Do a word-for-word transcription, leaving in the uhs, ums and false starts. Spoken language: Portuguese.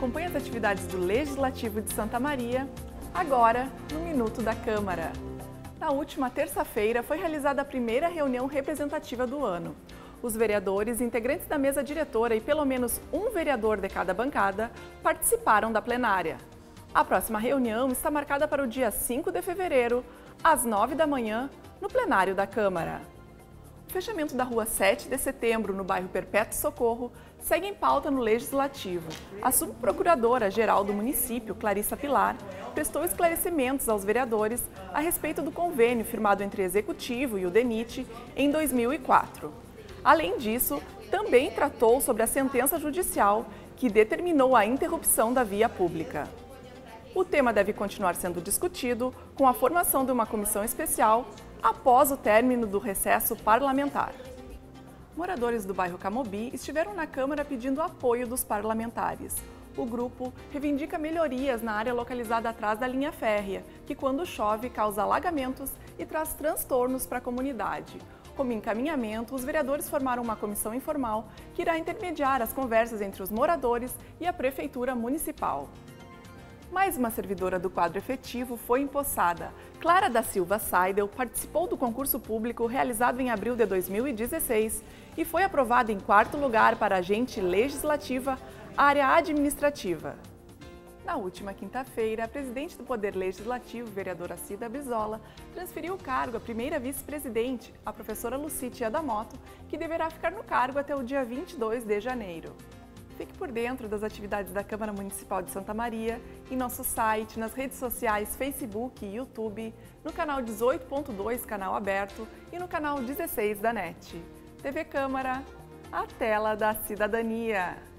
Acompanhe as atividades do Legislativo de Santa Maria, agora no Minuto da Câmara. Na última terça-feira foi realizada a primeira reunião representativa do ano. Os vereadores, integrantes da mesa diretora e pelo menos um vereador de cada bancada participaram da plenária. A próxima reunião está marcada para o dia cinco de fevereiro, às nove da manhã, no plenário da Câmara. O fechamento da rua sete de setembro, no bairro Perpétuo Socorro, segue em pauta no Legislativo. A subprocuradora-geral do município, Clarissa Pilar, prestou esclarecimentos aos vereadores a respeito do convênio firmado entre o Executivo e o DENIT em dois mil e quatro. Além disso, também tratou sobre a sentença judicial que determinou a interrupção da via pública. O tema deve continuar sendo discutido com a formação de uma comissão especial após o término do recesso parlamentar. Moradores do bairro Camobi estiveram na Câmara pedindo apoio dos parlamentares. O grupo reivindica melhorias na área localizada atrás da linha férrea, que quando chove causa alagamentos e traz transtornos para a comunidade. Como encaminhamento, os vereadores formaram uma comissão informal que irá intermediar as conversas entre os moradores e a Prefeitura Municipal. Mais uma servidora do quadro efetivo foi empossada. Clara da Silva Seidel participou do concurso público realizado em abril de dois mil e dezesseis e foi aprovada em quarto lugar para agente legislativa, área administrativa. Na última quinta-feira, a presidente do Poder Legislativo, vereadora Cida Brizola, transferiu o cargo à primeira vice-presidente, a professora Lucítia Adamoto, que deverá ficar no cargo até o dia vinte e dois de janeiro. Fique por dentro das atividades da Câmara Municipal de Santa Maria, em nosso site, nas redes sociais Facebook e YouTube, no canal dezoito ponto dois, canal aberto, e no canal dezesseis da NET. T V Câmara, a tela da cidadania.